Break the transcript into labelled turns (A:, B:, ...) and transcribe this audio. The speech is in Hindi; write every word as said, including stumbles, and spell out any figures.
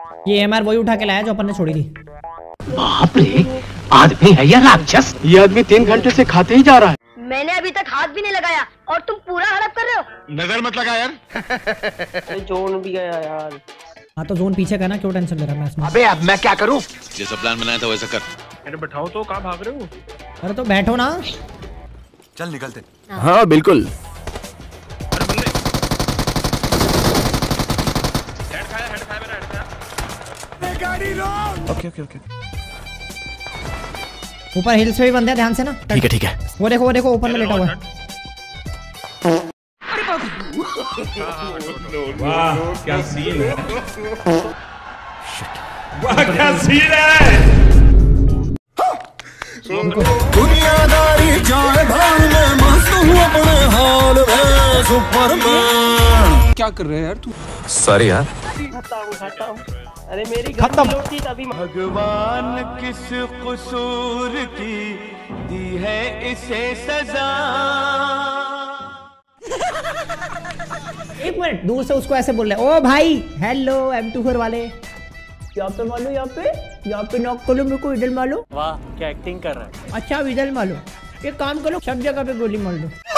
A: ये एमआर वही उठा के लाया जो अपन ने छोड़ी थी।
B: बाप रे, आदमी है या राक्षस? ये आदमी तीन घंटे से खाते ही जा रहा है।
C: मैंने अभी तक हाथ भी नहीं लगाया और तुम पूरा हड़प कर रहे हो।
D: नजर मत लगा यार।
E: जोन भी गया यार।
A: हाँ तो जोन पीछे का ना, क्यों टेंशन ले रहा है? मैं
B: अबे अब मैं क्या करूं?
D: जैसा प्लान बनाया था वैसा कर।
F: अरे बैठाओ तो, कहाँ भाग रहे हो?
A: अरे तो बैठो ना।
D: चल निकलते।
B: हाँ बिल्कुल।
F: अरे बंदे हेड खाया, हेड खाया मेरा, हेड खाया।
D: गाड़ी रोक। Okay okay okay.
A: ऊपर हिल्स पे भी बंदे हैं, ध्यान से ना।
B: ठीक है ठीक है।
A: वो देखो वो देखो ऊपर में लेटा हुआ है।
F: वाह क्या सीन है, वाह क्या सीन है।
G: दुनियादारी जाए भाग में, मस्त हूँ अपने हाल में, सुपरमैन। क्या कर रहे हैं यार तू? सॉरी यार।
E: खत्म खत्म। अरे मेरी
A: खत्म।
E: होती तभी।
G: भगवान किस कसूर की दी है इसे सजा।
A: एक मिनट, दूर से उसको ऐसे बोल रहे, ओ भाई हेलो एम टू फोर वाले, यहाँ पे मारो, यहाँ पे यहाँ पे नॉक करो मेरे को, इधर मारो।
E: वाह क्या एक्टिंग कर रहा है।
A: अच्छा इधर मारो, एक काम करो सब जगह पे गोली मार दो।